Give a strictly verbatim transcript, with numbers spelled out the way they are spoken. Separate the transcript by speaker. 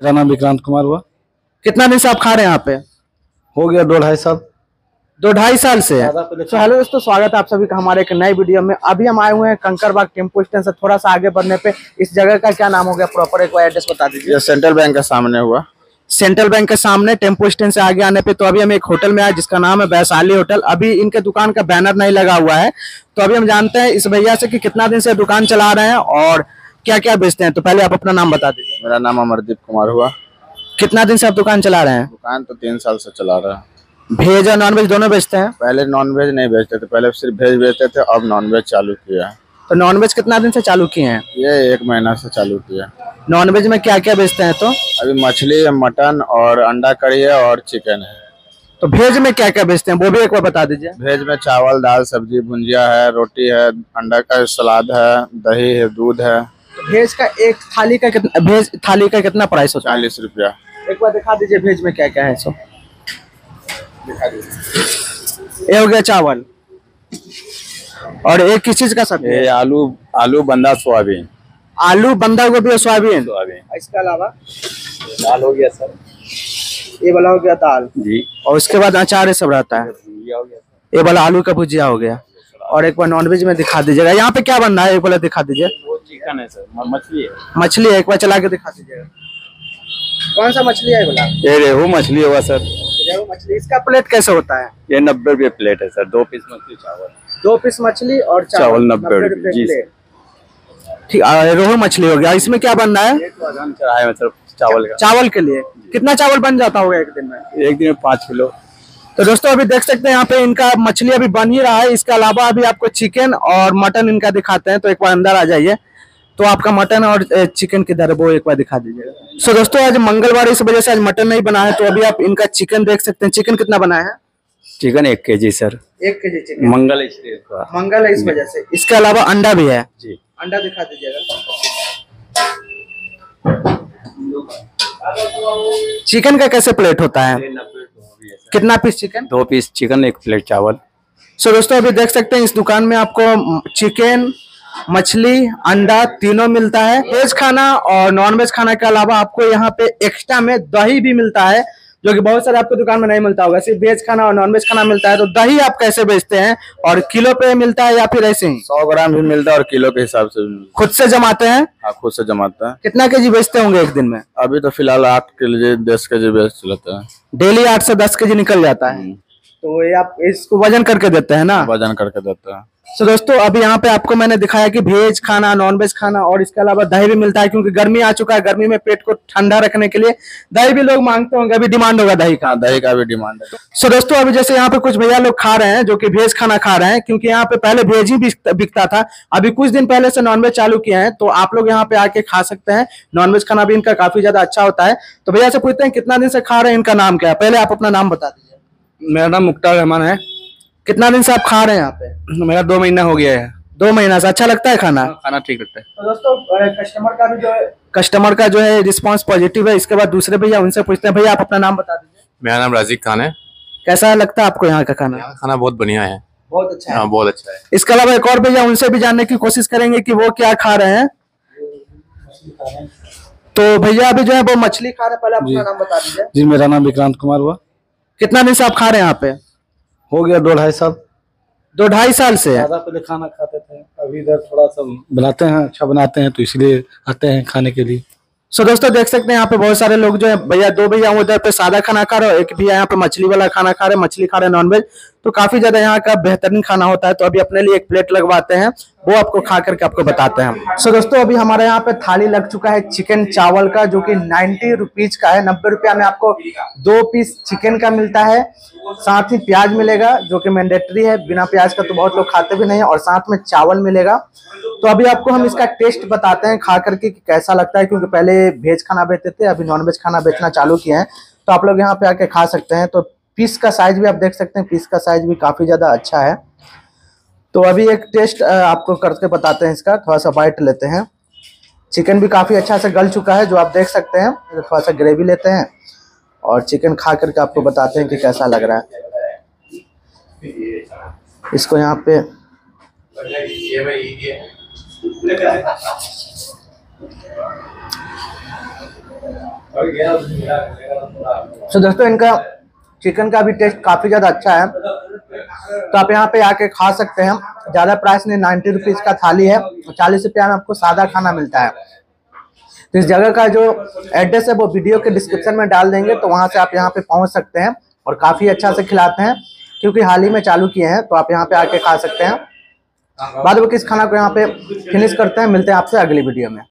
Speaker 1: मेरा नाम विक्रांत कुमार हुआ।
Speaker 2: कितना दिन से आप खा रहे हैं यहाँ पे?
Speaker 1: हो गया दो ढाई साल।
Speaker 2: दो ढाई साल से। तो हेलो दोस्तों, स्वागत है आप सभी का हमारे एक नए वीडियो में। अभी हम आए हुए हैं कंकड़बाग टेम्पो स्टैंड से थोड़ा सा आगे बढ़ने पे। इस जगह का क्या नाम हो गया प्रॉपर, एक बार एड्रेस बता दीजिए।
Speaker 3: सेंट्रल बैंक के सामने हुआ।
Speaker 2: सेंट्रल बैंक के सामने टेम्पो स्टैंड से आगे आने पे तो अभी हम एक होटल में आए जिसका नाम है वैशाली होटल। अभी इनके दुकान का बैनर नहीं लगा हुआ है, तो अभी हम जानते हैं इस भैया से कि कितना दिन से दुकान चला रहे हैं और क्या क्या बेचते हैं। तो पहले आप अपना नाम बता दीजिए।
Speaker 3: मेरा नाम अमरदीप कुमार हुआ।
Speaker 2: कितना दिन से आप दुकान चला रहे हैं?
Speaker 3: दुकान तो तीन साल से चला रहा है।
Speaker 2: वेज और नॉन वेज दोनों बेचते हैं?
Speaker 3: पहले नॉन वेज नहीं बेचते थे, पहले सिर्फ वेज बेचते थे, अब नॉन वेज चालू किया।
Speaker 2: तो नॉन वेज कितना दिन से चालू किए हैं?
Speaker 3: ये एक महीना से चालू किया।
Speaker 2: नॉन वेज में क्या क्या बेचते हैं? तो
Speaker 3: अभी मछली है, मटन और अंडा करी है और चिकन है।
Speaker 2: तो वेज में क्या क्या बेचते हैं वो भी एक बार बता दीजिए।
Speaker 3: वेज में चावल दाल सब्जी भुंजिया है, रोटी है, अंडा का सलाद है, दही है, दूध है।
Speaker 2: तो वेज का एक थाली का कितना, वेज थाली का कितना प्राइस होता है?
Speaker 3: चालीस रुपया।
Speaker 2: एक बार दिखा दीजिए वेज में क्या क्या है। सो
Speaker 3: दिखा दीजिए।
Speaker 2: ये हो गया चावल, और एक किस चीज का सब्जी?
Speaker 3: ये आलू आलू बंदा सोयाबीन।
Speaker 2: आलू बंदा गोभी और सोयाबीन।
Speaker 3: सोयाबीन।
Speaker 2: इसके अलावा
Speaker 3: दाल हो गया सर।
Speaker 2: ये वाला हो गया दाल
Speaker 3: जी,
Speaker 2: और उसके बाद अचार ये सब रहता है। ये वाला आलू का भुजिया हो गया। और एक बार नॉनवेज में दिखा दीजिएगा यहाँ पे क्या बन रहा है, एक बार दिखा दीजिए।
Speaker 3: वो चिकन है सर, मछली है।
Speaker 2: मछली है, एक बार चला के दिखा दीजिएगा। कौन सा मछली है बोला?
Speaker 3: ये रेहू मछली होगा सर।
Speaker 2: रेहू मछली। इसका प्लेट कैसे होता है?
Speaker 3: ये नब्बे रुपये प्लेट है सर। दो पीस मछली चावल।
Speaker 2: दो पीस मछली और चावल,
Speaker 3: चावल नब्बे रुपये जी।
Speaker 2: ठीक, रोहू मछली हो गया। इसमें क्या बनना है?
Speaker 3: चढ़ाए मतलब चावल का।
Speaker 2: चावल के लिए कितना चावल बन जाता होगा एक दिन में?
Speaker 3: एक दिन में पाँच किलो।
Speaker 2: तो दोस्तों अभी देख सकते हैं यहाँ पे इनका मछली अभी बन ही रहा है। इसके अलावा अभी आपको चिकन और मटन इनका दिखाते हैं। तो एक बार अंदर आ जाइए। तो आपका मटन और चिकन किधर है वो एक बार दिखा दीजिएगा। सो दोस्तों आज मंगलवार इस वजह से आज मटन नहीं बना है, तो अभी आप इनका चिकन देख सकते हैं। चिकन कितना बना है?
Speaker 3: चिकन एक के जी सर।
Speaker 2: एक के जी चिकन।
Speaker 3: मंगल है,
Speaker 2: मंगल है इस वजह से। इसके अलावा अंडा भी है
Speaker 3: जी।
Speaker 2: अंडा दिखा दीजिएगा। चिकन का कैसे प्लेट होता है? कितना पीस चिकन?
Speaker 3: दो पीस चिकन, एक प्लेट चावल।
Speaker 2: सो दोस्तों अभी देख सकते हैं इस दुकान में आपको चिकन, मछली, अंडा तीनों मिलता है। वेज खाना और नॉन वेज खाना के अलावा आपको यहाँ पे एक्स्ट्रा में दही भी मिलता है, जो कि बहुत सारे आपको दुकान में नहीं मिलता होगा। सिर्फ वेज खाना और नॉन वेज खाना मिलता है। तो दही आप कैसे बेचते हैं और किलो पे मिलता है या फिर ऐसे ही?
Speaker 3: सौ ग्राम भी मिलता है और किलो के हिसाब से भी।
Speaker 2: खुद से जमाते हैं?
Speaker 3: हाँ, खुद से जमाता है।
Speaker 2: कितना केजी बेचते होंगे एक दिन में?
Speaker 3: अभी तो फिलहाल आठ के जी दस के जी बेच लेते हैं।
Speaker 2: डेली आठ से दस के जी निकल जाता है। तो ये आप इसको वजन करके देते हैं ना?
Speaker 3: वजन करके देते हैं।
Speaker 2: तो दोस्तों अभी यहाँ पे आपको मैंने दिखाया कि वेज खाना, नॉन वेज खाना और इसके अलावा दही भी मिलता है, क्योंकि गर्मी आ चुका है। गर्मी में पेट को ठंडा रखने के लिए दही भी लोग मांगते होंगे। अभी डिमांड होगा दही का।
Speaker 3: दही का भी डिमांड है।
Speaker 2: सो दोस्तों अभी जैसे यहाँ पे कुछ भैया लोग खा रहे हैं जो कि वेज खाना खा रहे हैं, क्योंकि यहाँ पे पहले वेज ही बिकता था। अभी कुछ दिन पहले से नॉनवेज चालू किए हैं, तो आप लोग यहाँ पे आके खा सकते हैं। नॉनवेज खाना भी इनका काफी ज्यादा अच्छा होता है। तो भैया से पूछते हैं कितना दिन से खा रहे हैं, इनका नाम क्या है? पहले आप अपना नाम बता दीजिए।
Speaker 1: मेरा नाम मुख्तार रहमान है।
Speaker 2: कितना दिन से आप खा रहे हैं यहाँ पे?
Speaker 1: मेरा दो महीना हो गया है।
Speaker 2: दो महीना से। अच्छा लगता है खाना?
Speaker 1: खाना ठीक लगता है।
Speaker 2: तो दोस्तों कस्टमर का भी जो है कस्टमर का जो है रिस्पांस पॉजिटिव है। इसके बाद दूसरे भैया, उनसे पूछते हैं। भैया आप अपना नाम बता दीजिए।
Speaker 4: मेरा नाम राजीक खान है।
Speaker 2: कैसा लगता है आपको यहाँ का खाना?
Speaker 4: यहाँ खाना बहुत बढ़िया है।
Speaker 2: बहुत अच्छा है।
Speaker 4: हाँ, बहुत अच्छा है।
Speaker 2: इसके अलावा एक और भैया, उनसे भी जानने की कोशिश करेंगे कि वो क्या खा रहे हैं। तो भैया अभी जो है वो मछली खा रहे हैं। पहले अपना नाम बता दीजिए।
Speaker 1: जी, मेरा नाम विक्रांत कुमार हुआ।
Speaker 2: कितना दिन से आप खा रहे हैं यहाँ पे?
Speaker 1: हो गया दो ढाई साल।
Speaker 2: दो ढाई साल से।
Speaker 1: ज्यादा पहले खाना खाते थे, अभी इधर थोड़ा सा बनाते हैं, अच्छा बनाते हैं, तो इसलिए आते हैं खाने के लिए।
Speaker 2: सो दोस्तों देख सकते हैं यहाँ पे बहुत सारे लोग जो है, भैया दो भैया उधर पे सादा खाना खा रहे हो, एक भैया यहाँ पे मछली वाला खाना खा रहे हैं, मछली खा रहे हैं नॉनवेज। तो काफी ज्यादा यहाँ का बेहतरीन खाना होता है। तो अभी अपने लिए एक प्लेट लगवाते हैं, वो आपको खा करके आपको बताते हैं। सो दोस्तों अभी हमारे यहाँ पे थाली लग चुका है चिकन चावल का, जो कि नाइन्टी रुपीज का है। नब्बे रुपया में आपको दो पीस चिकन का मिलता है, साथ ही प्याज मिलेगा जो कि मैंडेटरी है। बिना प्याज का तो बहुत लोग खाते भी नहीं है। और साथ में चावल मिलेगा। तो अभी आपको हम इसका टेस्ट बताते हैं खा करके कि कैसा लगता है, क्योंकि पहले वेज खाना बेचते थे, अभी नॉन वेज खाना बेचना चालू किए हैं। तो आप लोग यहाँ पे आके खा सकते हैं। तो पीस का साइज भी आप देख सकते हैं, पीस का साइज भी काफी ज्यादा अच्छा है। तो अभी एक टेस्ट आपको करके बताते हैं इसका। थोड़ा सा बाइट लेते हैं। चिकन भी काफी अच्छा से गल चुका है, जो आप देख सकते हैं। थोड़ा सा ग्रेवी लेते हैं और चिकन खा करके आपको बताते हैं कि कैसा लग रहा है। इसको यहाँ पे तो दोस्तों इनका चिकन का भी टेस्ट काफ़ी ज़्यादा अच्छा है, तो आप यहाँ पे आके खा सकते हैं। ज़्यादा प्राइस नहीं, नाइन्टी रुपीज़ का थाली है, चालीस रुपया में आपको सादा खाना मिलता है। तो इस जगह का जो एड्रेस है वो वीडियो के डिस्क्रिप्शन में डाल देंगे, तो वहाँ से आप यहाँ पे पहुँच सकते हैं और काफ़ी अच्छा से खिलाते हैं, क्योंकि हाल ही में चालू किए हैं। तो आप यहाँ पे आके खा सकते हैं। बाद में किस खाना को यहाँ पे फिनिश करते हैं, मिलते हैं आपसे अगली वीडियो में।